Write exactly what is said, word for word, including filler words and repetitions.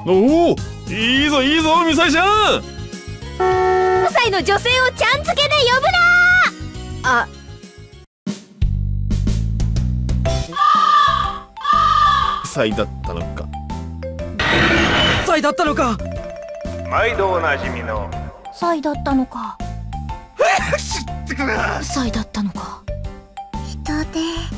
おお、いいぞいいぞミサイちゃん。 ごさいの女性をちゃん付けで呼ぶな。あ、 サイだったのか。 サイだったのか。 毎度おなじみのサイだったのか。 知ってくれ。 サイだったのか。 人で